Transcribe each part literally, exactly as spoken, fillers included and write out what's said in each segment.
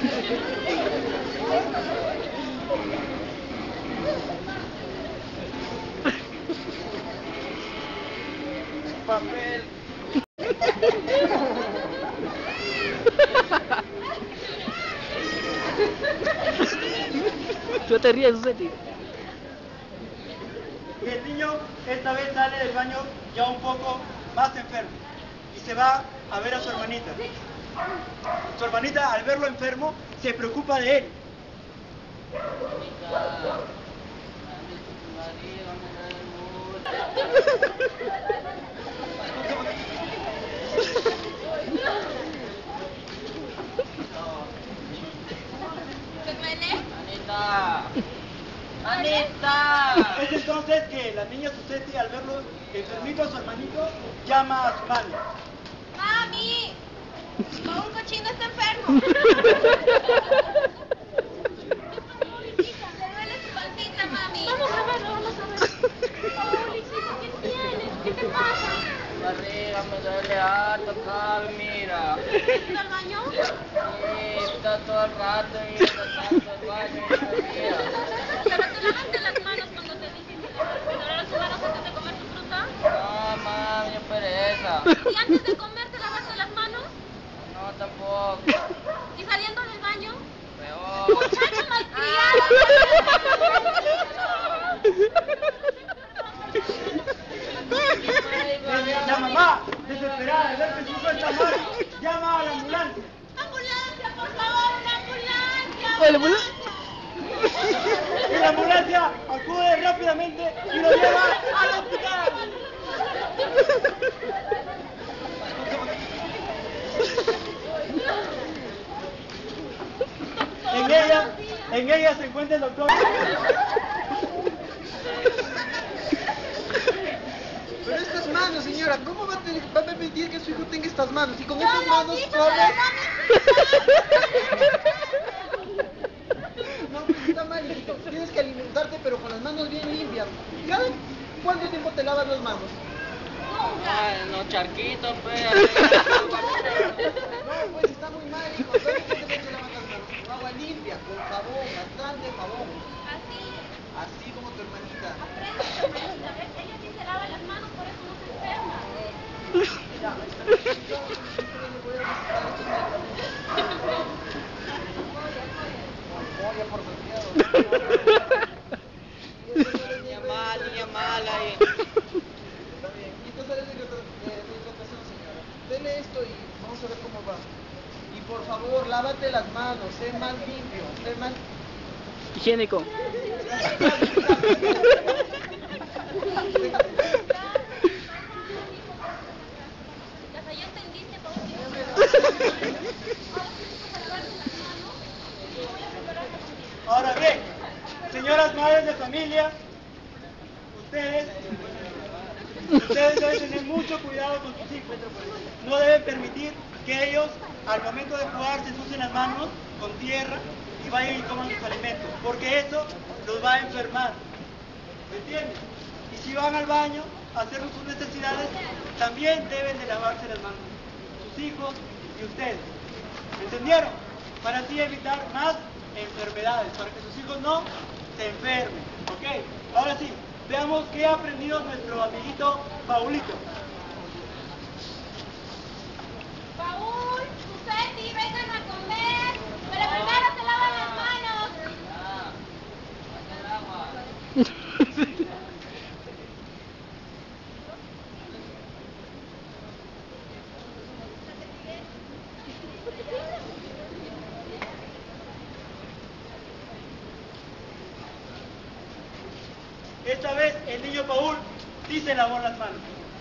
Papel. Tú te ríes, Susetti. Y el niño esta vez sale del baño ya un poco más enfermo y se va a ver a su hermanita. Su hermanita, al verlo enfermo, se preocupa de él. ¿Te duele? Anita. Anita. Es entonces que la niña Susetti, al verlo enfermito a su hermanito, llama a su madre. ¡Mami! Paul Cochino está enfermo. ¿Le duele su pancita, mami? Vamos a verlo, vamos a verlo. Paul, hijito, ¿qué tienes? ¿Qué te pasa? La barriga me duele harto acá, mira. ¿Quieres ir al baño? Sí, está todo el rato y tratando el baño y no mira. Pero te lavaste las manos cuando te dije que te lavaras tus manos antes de comer tu fruta. No, mami, yo pereza. ¿Y antes de comer te lavaste las manos? No, tampoco. ¿Y saliendo del baño? Peor. ¡Muchacho malcriado! La mamá, desesperada de ver que su hijo está mal, llama a la ambulancia. ¡Ambulancia, por favor! ¡Una ambulancia! Bueno, pues, Y la ambulancia acude rápidamente y lo lleva al hospital. En ella, en ella se encuentra el doctor. Pero estas manos, señora, ¿cómo va a, tener, va a permitir que su hijo tenga estas manos? Y con ¡Yo estas lo manos quito, come... pero No, pues está mal, hijito. Tienes que alimentarte, pero con las manos bien limpias. ¿Cada cuánto tiempo te lavas las manos? Ay, no, charquito, pues. No, pues está muy mal, hijo. Solamente tienes que lavar las manos con agua limpia, con jabón, bastante jabón. Así. Así como tu hermanita. Aprende, hermanita. ¿Ves? Ella sí se lava las manos, por eso no se enferma. Ya, yo, yo le voy a recetar estos medicamentos. Memoria por demasiado. Niña mala, niña mala. Y... Está bien. Y entonces sale de hidratación, señora. Dele esto y vamos a ver cómo va. Y por favor, lávate las manos, sé más limpio, sé más... higiénico. ¿Ya entendiste, Paul? Ahora bien, señoras madres de familia, ustedes, ustedes deben tener mucho cuidado con sus hijos. No deben permitir que ellos, al momento de jugar, se ensucien las manos con tierra y vayan y coman sus alimentos, porque eso los va a enfermar. ¿Me entienden? Y si van al baño a hacer sus necesidades, también deben de lavarse las manos, sus hijos y ustedes. ¿Me entendieron? Para así evitar más enfermedades, para que sus hijos no se enfermen. ¿Ok? Ahora sí, veamos qué ha aprendido nuestro amiguito Paulito. Paul, Susetti, vengan a comer. Pero primero se lavan las manos. Ah, saca el agua. Esta vez el niño Paul sí se lavó las manos.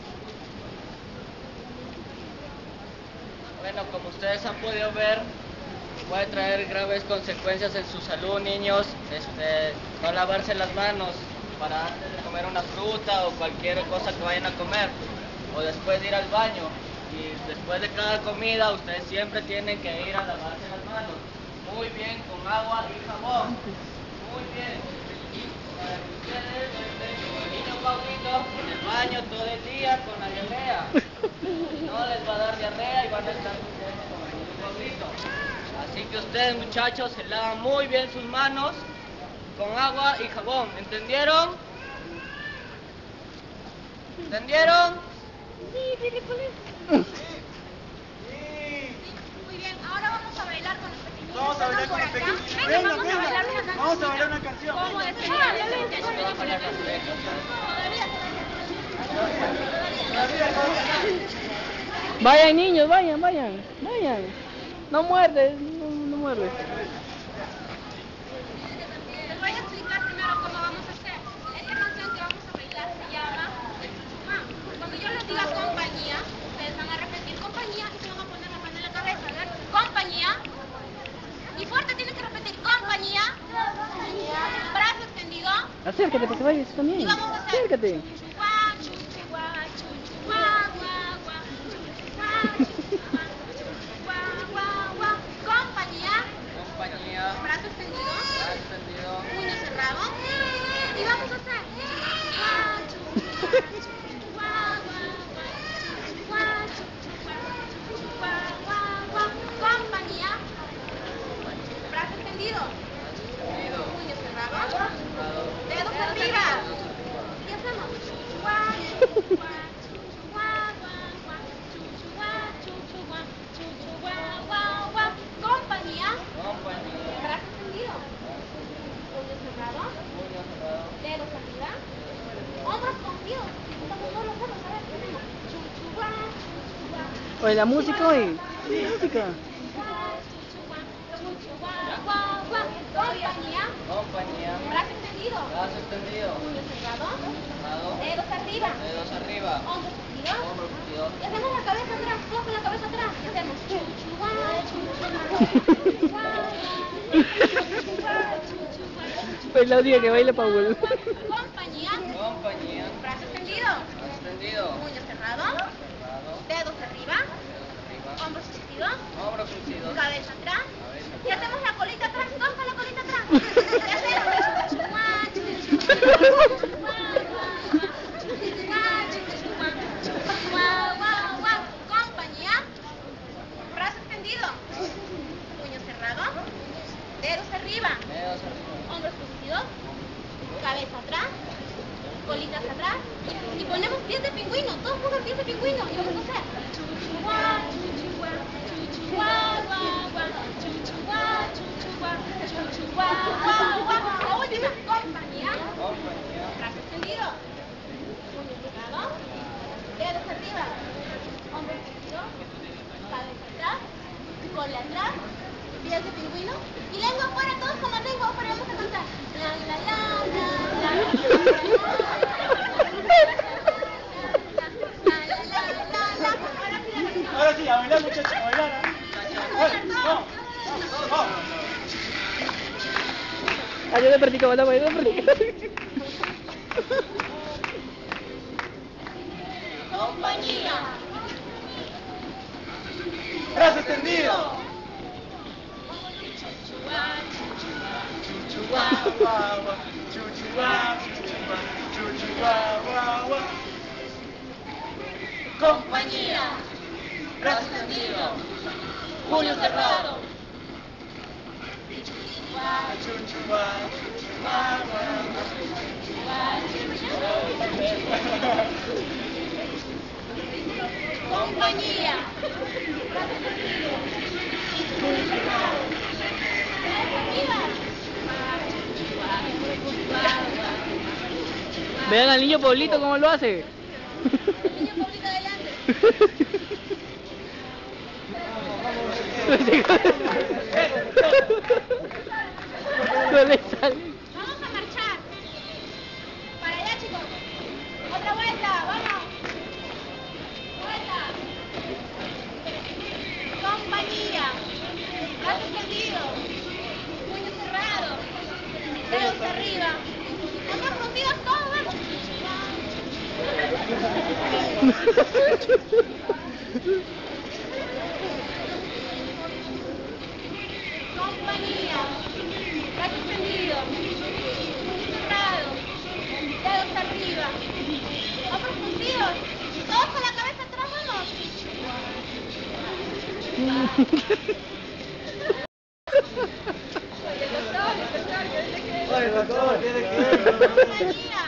Bueno, como ustedes han podido ver, puede traer graves consecuencias en su salud, niños. Este, no lavarse las manos para antes de comer una fruta o cualquier cosa que vayan a comer, o después de ir al baño. Y después de cada comida, ustedes siempre tienen que ir a lavarse las manos. Muy bien, con agua y jabón. Muy bien. Para que ustedes no estén como el niño Paulito en el baño todo el día con la diarrea. No les va a dar diarrea y van a estar como el niño Paulito. Así que ustedes, muchachos, se lavan muy bien sus manos con agua y jabón. ¿Entendieron? ¿Entendieron? Muy bien, ahora vamos a bailar con los pequeñitos. Vamos a bailar por con los acá. pequeñitos. Venga, Venga, vamos a venga. bailar una canción. Vamos a bailar una canción. ¿Cómo despedir a la gente? Vayan niños, vayan, vayan, vayan. No muerdes, no, no muerdes. Les voy a explicar primero cómo vamos a hacer. Esta canción que vamos a bailar se llama El Chuchumá. Cuando yo les diga compañía, ustedes van a repetir compañía y se van a poner la mano en la cabeza. A ver, compañía. Y fuerte tienen que repetir compañía. Brazo extendido. Acércate para que vayas Y también. vamos a hacer Acércate. chuchuá, chuchuá, chuchuá, guá, guá, chuchuá, chuchuá, chuchuá, guá, guá. Compañía. Compañía. Brazo extendido. Brazo extendido. Puño cerrado. Y vamos a hacer chuchuá, chuchuá, chuchuá, guá, guá, chuchuá, chuchuá, chuchuá, guá, guá. Compañía. Brazo extendido. Extendido. Puño cerrado. Cerrado. Dedos arriba. Y hacemos chuchuá, chuchuá, chuchuá, guá, guá, chuchuá, chuchuá, chuchuá, guá, guá. Compañía. Compañía. Brazo extendido. Puño cerrado. Puño cerrado. Dedos arriba. Hombros cogidos. Estamos todos los hombros. A ver, tenemos chuchuá, chuchuá. Oye, la música, oye. La música. Chuchuá, chuchuá, chuchuá, guá, guá. Compañía. Compañía. Brazo extendido. Brazo extendido. Puño cerrado. Cerrado. Dedos arriba. Dedos arriba. Hombros cogidos. Hombros cogidos. Y hacemos la cabeza atrás, todos con la cabeza atrás. Y hacemos chuchuá, chuchuá, chuchuá, chuchuá, chuchuá. Pues la única que baila Paul. Compañía. Compañía. Brazo extendido. Brazo extendido. Puño cerrado. Cerrado. Dedos arriba. Arriba. Hombros extendidos. Hombros fruncidos. Cabeza atrás. Cabeza. Y hacemos la colita atrás, todos con la colita atrás. Y hacemos chuchuá, chuchuá, chuchuá, chuchuá, chuchuá, chuchuá, guau, guau. Compañía. Brazo extendido. Puño cerrado. Dedos arriba. Dedos arriba. Hombros fruncidos. Cabeza atrás. Colitas atrás. Y ponemos pies de pingüino. Todos pongan pies de pingüino. Y vamos a hacer chuchuá, chuchuá, chuchuá, guau, guau, chuchuá, chuchuá, chuchuá, guau, guau. La última. Compañía. Compañía. Brazo extendido. Puño cerrado. Dedos arriba. Hombros extendidos. Cabeza atrás. Cola atrás. Pies de pingüino. Y lengua afuera. Todos con la lengua afuera. Vamos a cantar. La, la, la, la, la, la, la. Ahora sí, a bailar, muchachos, a bailar. ¿eh? Vamos, vamos, vamos. Ah, yo le practico, la baila, practico. Compañía. Brazo extendido. Chuchuá, Chuchuá, guau, guau. Chuchuá, chuchuá, chuchuá, guau, guau. compañía. Brazo extendido. Puño cerrado. Chuchuá, chuchuá, guau, guau. Compañía. Vean al niño Paulito cómo lo hace. Niño Paulito adelante. No le sale. Vamos a marchar. Para allá, chicos. Otra vuelta, vamos. Vuelta. Compañía. Brazo extendido. Puño cerrado. Dedos arriba. Hombros fruncidos todos, vamos. Compañía. Brazo extendido. Puño cerrado. Dedos arriba. Hombros fruncidos. Todos con la cabeza atrás, vamos. doctor, tiene que ir. Compañía.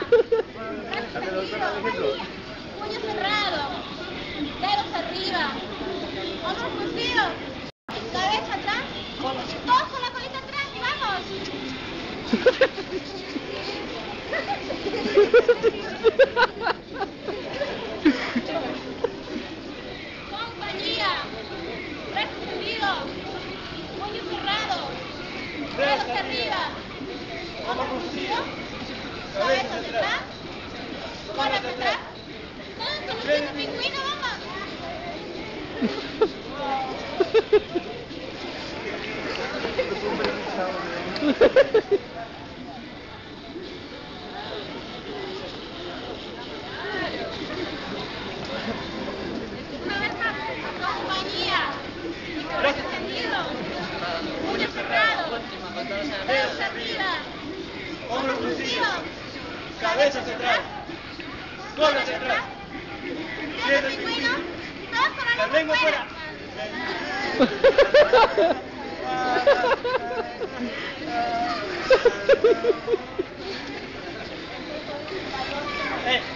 Puño cerrado. Dedos arriba. Hombros crucidos. Cabeza atrás. Todos con la colita atrás. ¡Vamos! Compañía. Brazos tendidos. Puño cerrado. Dedos arriba. Hombros crucidos. Cabeza hacia atrás. Cola hacia atrás. Todos con los pies de pingüino, vamos. Una vez más. Compañía. Brazos tendidos. Puño cerrado. Dedos arriba. Hombros crucidos. Cabeza hacia atrás. Cola hacia atrás. Pies de pingüino. Todos con la La lengua fuera. Eh.